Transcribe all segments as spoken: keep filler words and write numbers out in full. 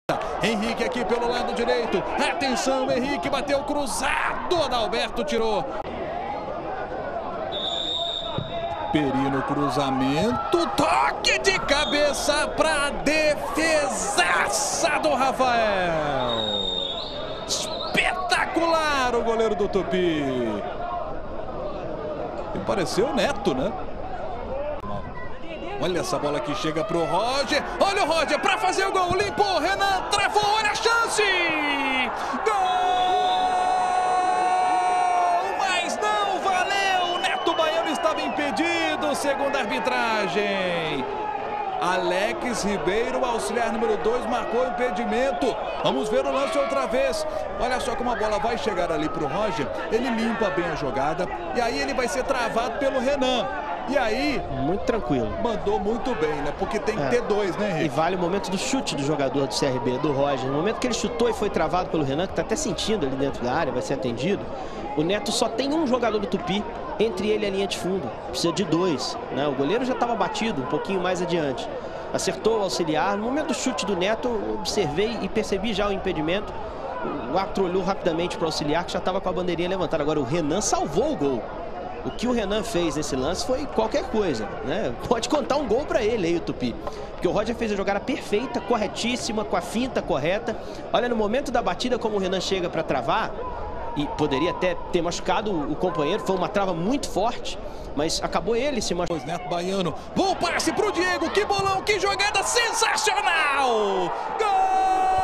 Henrique aqui pelo lado direito. Atenção, Henrique bateu cruzado. Adalberto tirou. Peri no cruzamento. Toque de cabeça para defesaça do Rafael. Espetacular o goleiro do Tupi. E pareceu o Neto, né? Olha essa bola que chega pro Roger. Olha o Roger para fazer o gol. Limpou, Renan travou, olha a chance. Gol! Mas não valeu. O Neto Baiano estava impedido, segundo a arbitragem. Alex Ribeiro, auxiliar número dois, marcou o impedimento. Vamos ver o lance outra vez. Olha só como a bola vai chegar ali pro Roger. Ele limpa bem a jogada. E aí ele vai ser travado pelo Renan. E aí... muito tranquilo. Mandou muito bem, né? Porque tem que é. ter dois, né, Henrique? E vale o momento do chute do jogador do C R B, do Roger. No momento que ele chutou e foi travado pelo Renan, que tá até sentindo ali dentro da área, vai ser atendido. O Neto só tem um jogador do Tupi, entre ele e a linha de fundo. Precisa de dois, né? O goleiro já estava batido, um pouquinho mais adiante. Acertou o auxiliar. No momento do chute do Neto, observei e percebi já o impedimento. O árbitro olhou rapidamente para o auxiliar, que já estava com a bandeirinha levantada. Agora o Renan salvou o gol. O que o Renan fez nesse lance foi qualquer coisa, né? Pode contar um gol para ele aí, o Tupi. Porque o Roger fez a jogada perfeita, corretíssima, com a finta correta. Olha, no momento da batida, como o Renan chega para travar, e poderia até ter machucado o companheiro, foi uma trava muito forte, mas acabou ele se machucando. Neto Baiano, bom passe pro Diego, que bolão, que jogada sensacional! Gol!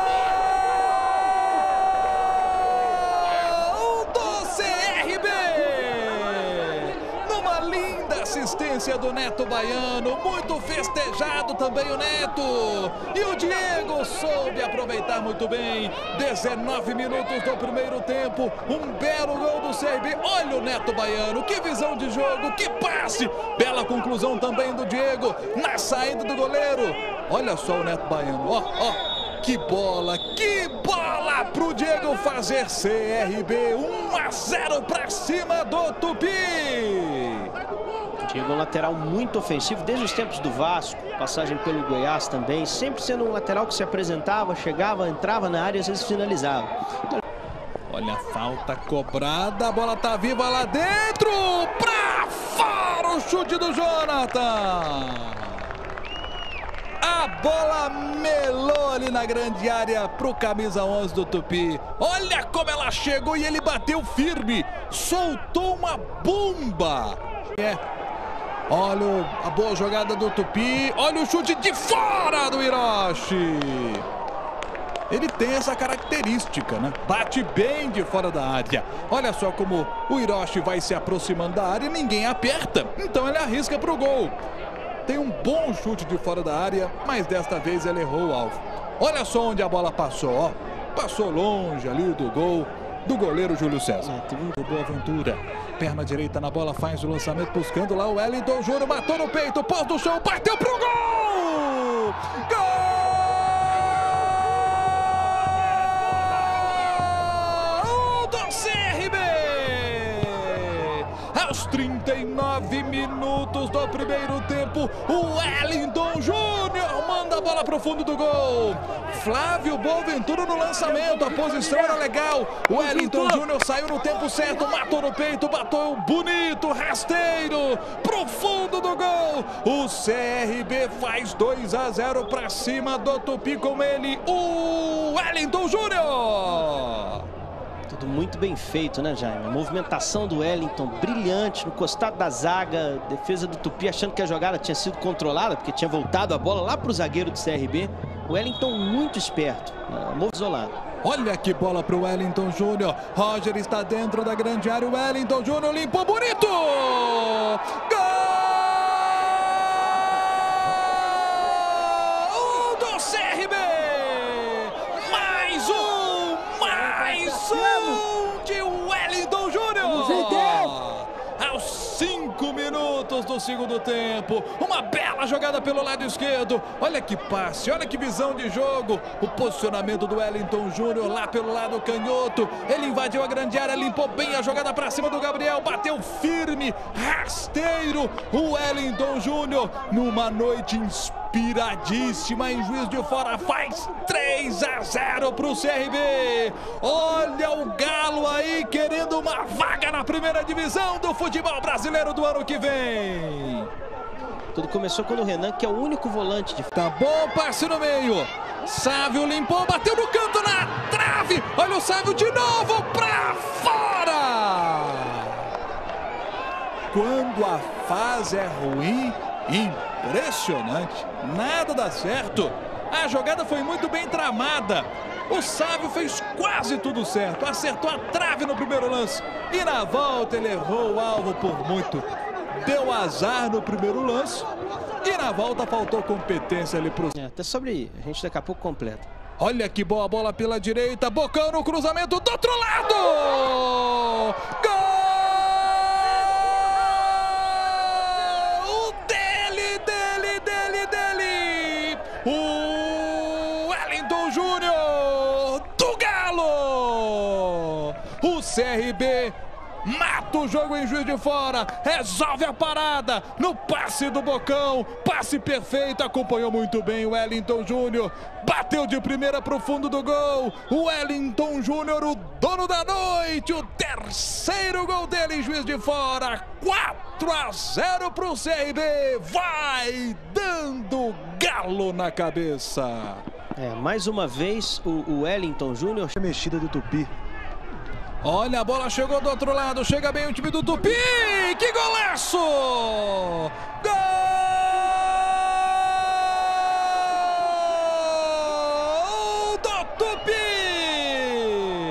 Assistência do Neto Baiano, muito festejado também o Neto. E o Diego soube aproveitar muito bem. dezenove minutos do primeiro tempo, um belo gol do C R B. Olha o Neto Baiano, que visão de jogo, que passe. Bela conclusão também do Diego na saída do goleiro. Olha só o Neto Baiano, ó, ó. Que bola, que bola pro Diego fazer C R B. um a zero para cima do Tupi. Diego é um lateral muito ofensivo, desde os tempos do Vasco, passagem pelo Goiás também, sempre sendo um lateral que se apresentava, chegava, entrava na área e às vezes finalizava. Olha a falta cobrada, a bola tá viva lá dentro, pra fora o chute do Jonathan. A bola melou ali na grande área pro camisa onze do Tupi. Olha como ela chegou e ele bateu firme, soltou uma bomba. É. Olha a boa jogada do Tupi. Olha o chute de fora do Hiroshi. Ele tem essa característica, né? Bate bem de fora da área. Olha só como o Hiroshi vai se aproximando da área e ninguém aperta. Então ele arrisca pro gol. Tem um bom chute de fora da área, mas desta vez ele errou o alvo. Olha só onde a bola passou, ó. Passou longe ali do gol do goleiro Júlio César. É, teve um Boaventura. Perna direita na bola, faz o lançamento buscando lá o Wellington Júnior. Matou no peito, pôs no chão, bateu pro gol! Gol do C R B! Aos trinta e nove minutos do primeiro tempo, o Wellington Júnior manda a bola pro fundo do gol. Flávio Boaventura no lançamento, a posição era legal. O Wellington Júnior saiu no tempo certo, matou no peito, bateu bonito, rasteiro, pro fundo do gol. O C R B faz dois a zero para cima do Tupi, com ele, o Wellington Júnior. Tudo muito bem feito, né, Jaime? A movimentação do Wellington brilhante no costado da zaga, defesa do Tupi achando que a jogada tinha sido controlada, porque tinha voltado a bola lá pro zagueiro do C R B. O Wellington muito esperto, né? Isolado. Olha que bola pro Wellington Júnior. Roger está dentro da grande área. O Wellington Júnior limpou bonito. Gol do C R B. Mais um, mais um de Wellington Júnior. Aos cinco minutos do segundo tempo, uma bela jogada pelo lado esquerdo. Olha que passe, olha que visão de jogo. O posicionamento do Wellington Júnior lá pelo lado canhoto. Ele invadiu a grande área, limpou bem a jogada para cima do Gabriel, bateu firme, rasteiro. O Wellington Júnior numa noite inspirada. inspiradíssima em Juiz de Fora, faz três a zero para o C R B. Olha o Galo aí querendo uma vaga na primeira divisão do futebol brasileiro do ano que vem. Tudo começou quando o Renan, que é o único volante de... Tá bom, passe no meio. Sávio limpou, bateu no canto, na trave. Olha o Sávio de novo pra fora. Quando a fase é ruim, impressionante. Nada dá certo. A jogada foi muito bem tramada. O Sávio fez quase tudo certo. Acertou a trave no primeiro lance. E na volta ele errou o alvo por muito. Deu azar no primeiro lance. E na volta faltou competência ali pro... É, até sobre... A gente daqui a pouco completa. Olha que boa bola pela direita. Bocão no cruzamento do outro lado. Gol! Dele, dele, dele, dele. O Wellington Júnior do Galo. O C R B mata o jogo em Juiz de Fora, resolve a parada no passe do Bocão, passe perfeito, acompanhou muito bem o Wellington Júnior, bateu de primeira para o fundo do gol, o Wellington Júnior, o dono da noite, o terceiro gol dele em Juiz de Fora, quatro a zero para o C R B, vai dando Galo na cabeça. É, mais uma vez o, o Wellington Júnior, mexida do Tupi. Olha, a bola chegou do outro lado, chega bem o time do Tupi, que golaço! Gol do Tupi!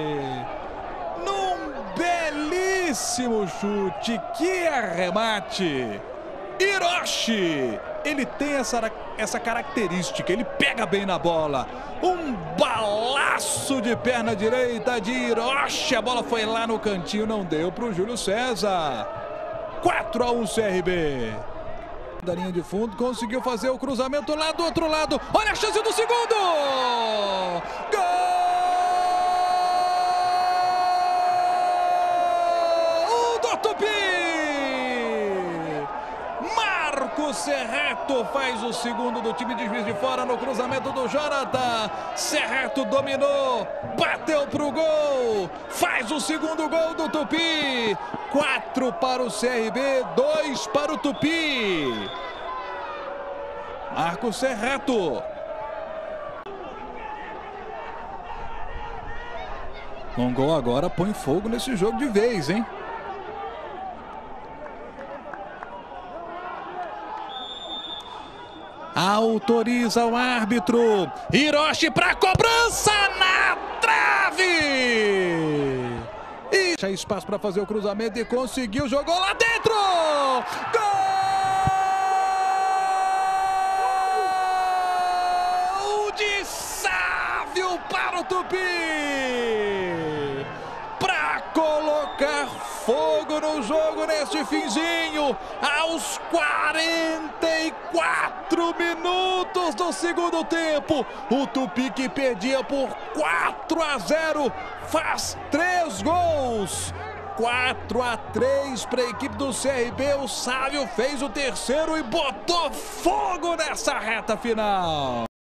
Num belíssimo chute, que arremate! Hiroshi, ele tem essa, essa característica, ele pega bem na bola. Um balaço de perna direita de Hiroshi, a bola foi lá no cantinho, não deu para o Júlio César. quatro a um C R B. Da linha de fundo, conseguiu fazer o cruzamento lá do outro lado. Olha a chance do segundo! Gol do Tupi! Marcos Serreto faz o segundo do time de Juiz de Fora no cruzamento do Jonathan. Serreto dominou, bateu pro gol, faz o segundo gol do Tupi. quatro para o C R B, dois para o Tupi. Marcos Serreto. Um gol agora põe fogo nesse jogo de vez, hein? Autoriza o árbitro. Hiroshi para cobrança na trave. E deixa espaço para fazer o cruzamento e conseguiu, jogou lá dentro. Gol de Sávio para o Tupi. Para colocar fogo no jogo neste finzinho, aos quarenta e quatro minutos do segundo tempo, o Tupi, que perdia por quatro a zero, faz três gols. quatro a três para a equipe do C R B, o Sávio fez o terceiro e botou fogo nessa reta final.